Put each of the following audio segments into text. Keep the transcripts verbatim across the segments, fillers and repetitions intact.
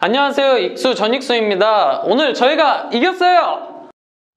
안녕하세요, 익수 전익수입니다. 오늘 저희가 이겼어요.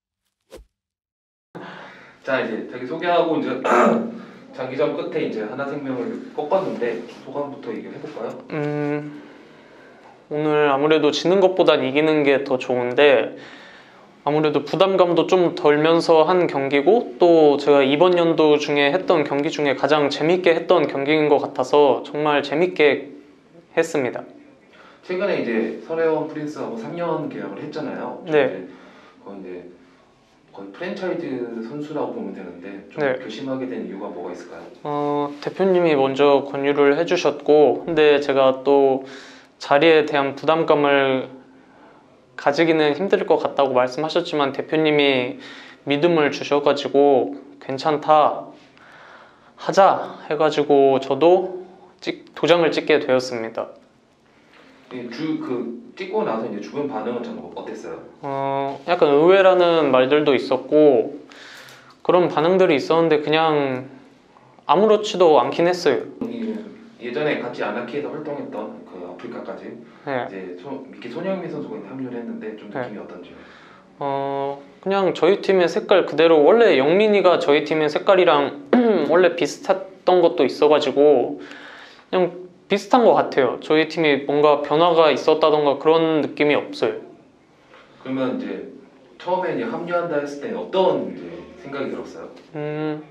자, 이제 자기 소개하고 이제 장기전 끝에 이제 하나생명을 꺾었는데 소감부터 얘기를 해볼까요? 음, 오늘 아무래도 지는 것보단 이기는 게 더 좋은데 아무래도 부담감도 좀 덜면서 한 경기고, 또 제가 이번 연도 중에 했던 경기 중에 가장 재밌게 했던 경기인 것 같아서 정말 재밌게 했습니다. 최근에 이제 서래원 프린스하고 삼 년 계약을 했잖아요. 네. 이제 거의 이제 거의 프랜차이즈 선수라고 보면 되는데 좀 네. 결심하게 된 이유가 뭐가 있을까요? 어, 대표님이 먼저 권유를 해주셨고, 근데 제가 또 자리에 대한 부담감을 가지기는 힘들 것 같다고 말씀하셨지만 대표님이 믿음을 주셔가지고 괜찮다 하자 해가지고 저도 찍, 도장을 찍게 되었습니다. 주 그 찍고 나서 이제 주변 반응은 좀 어땠어요? 어, 약간 의외라는 말들도 있었고 그런 반응들이 있었는데 그냥 아무렇지도 않긴 했어요. 예전에 같이 아나키에서 활동했던 그 아프리카까지 네. 이제 소, 미키 손흥민 선수가 합류를 했는데 좀 느낌이 네. 어떤지요? 어, 그냥 저희 팀의 색깔 그대로, 원래 영민이가 저희 팀의 색깔이랑 원래 비슷했던 것도 있어가지고 그냥 비슷한 것 같아요. 저희 팀이 뭔가 변화가 있었다던가 그런 느낌이 없어요. 그러면 이제 처음에 이제 합류한다 했을 때 어떤 이제 생각이 들었어요? 음,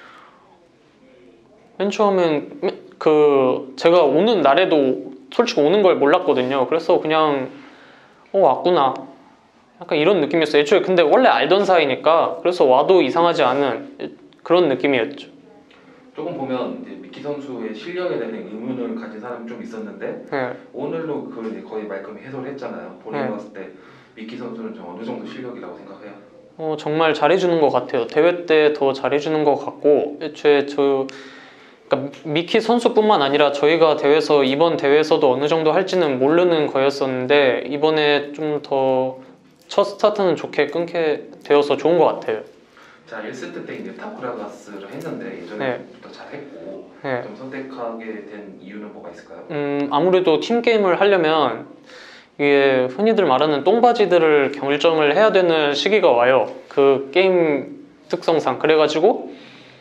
맨 처음엔 그 제가 오는 날에도 솔직히 오는 걸 몰랐거든요. 그래서 그냥 어 왔구나 약간 이런 느낌이었어요. 애초에 근데 원래 알던 사이니까 그래서 와도 이상하지 않은 그런 느낌이었죠. 조금 보면 이제 미키 선수의 실력에 대한 의문을 가진 사람이 좀 있었는데 네. 오늘로 그걸 이제 거의 말끔히 해소를 했잖아요. 본인이 네. 봤을 때 미키 선수는 좀 어느 정도 실력이라고 생각해요? 어, 정말 잘해주는 것 같아요. 대회 때 더 잘해주는 것 같고, 애초에 저 그러니까 미키 선수뿐만 아니라 저희가 대회에서 이번 대회에서도 어느 정도 할지는 모르는 거였었는데 이번에 좀 더 첫 스타트는 좋게 끊게 되어서 좋은 것 같아요. 자, 일 세트 때 이제 타쿠라가스를 했는데 예전에부터 네. 잘했고 네. 좀 선택하게 된 이유는 뭐가 있을까요? 음, 아무래도 팀 게임을 하려면 이게 흔히들 말하는 똥바지들을 결정을 해야 되는 시기가 와요. 그 게임 특성상. 그래가지고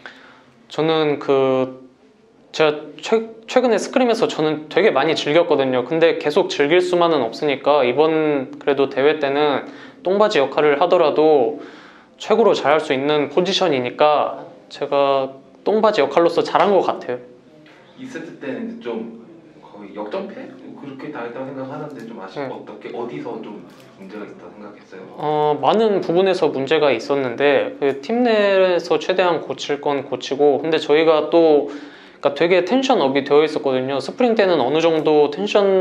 저는 그 제가 최, 최근에 스크림에서 저는 되게 많이 즐겼거든요. 근데 계속 즐길 수만은 없으니까 이번 그래도 대회 때는 똥바지 역할을 하더라도 최고로 잘할 수 있는 포지션이니까 제가 똥바지 역할로서 잘한 것 같아요. 이 세트 때는 좀 거의 역전패? 그렇게 당했다고 생각하는데 좀 아쉽고 네. 어떻게 어디서 좀 문제가 있다고 생각했어요? 어, 많은 부분에서 문제가 있었는데 그 팀 내에서 최대한 고칠 건 고치고, 근데 저희가 또 그러니까 되게 텐션업이 되어 있었거든요. 스프링 때는 어느 정도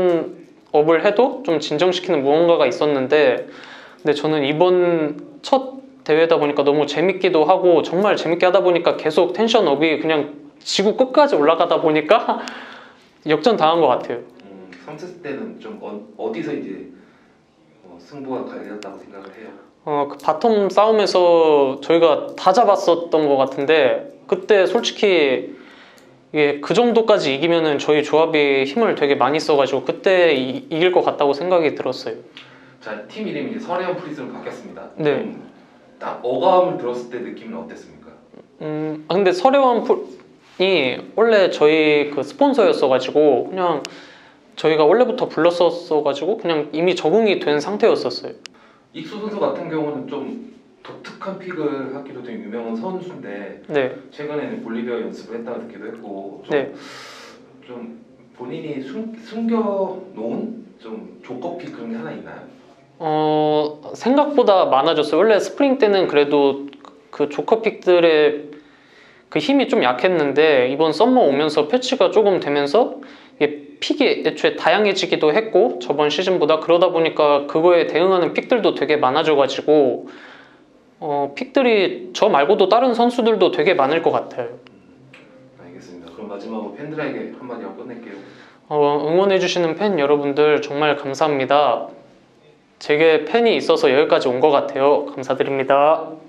텐션업을 해도 좀 진정시키는 무언가가 있었는데, 근데 저는 이번 첫 대회다 보니까 너무 재밌기도 하고 정말 재밌게 하다 보니까 계속 텐션업이 그냥 지구 끝까지 올라가다 보니까 역전 당한 것 같아요. 음, 삼 세트 때는 좀 어, 어디서 이제 어, 승부가 갈렸다고 생각을 해요? 어, 그 바텀 싸움에서 저희가 다 잡았었던 것 같은데 그때 솔직히 이게 그 정도까지 이기면은 저희 조합이 힘을 되게 많이 써가지고 그때 이, 이길 것 같다고 생각이 들었어요. 자, 팀 이름이 이제 서래원 프린스로 바뀌었습니다. 네. 딱 어감을 들었을 때 느낌은 어땠습니까? 음, 근데 서래원 프이 원래 저희 그 스폰서였어가지고 그냥 저희가 원래부터 불렀었어가지고 그냥 이미 적응이 된 상태였었어요. 익수 선수 같은 경우는 좀 독특한 픽을 하기로 좀 유명한 선수인데 네. 최근에는 볼리비아 연습을 했다고 듣기도 했고 좀, 네. 좀 본인이 숨, 숨겨놓은 좀 조커픽 그런 게 하나 있나요? 어, 생각보다 많아졌어요. 원래 스프링 때는 그래도 그 조커픽들의 그 힘이 좀 약했는데 이번 썸머 오면서 패치가 조금 되면서 이게 픽이 애초에 다양해지기도 했고 저번 시즌보다, 그러다 보니까 그거에 대응하는 픽들도 되게 많아져가지고 어, 픽들이 저 말고도 다른 선수들도 되게 많을 것 같아요. 음, 알겠습니다. 그럼 마지막으로 팬들에게 한마디 하고 끝낼게요. 어, 응원해주시는 팬 여러분들 정말 감사합니다. 제게 팬이 있어서 여기까지 온 것 같아요. 감사드립니다.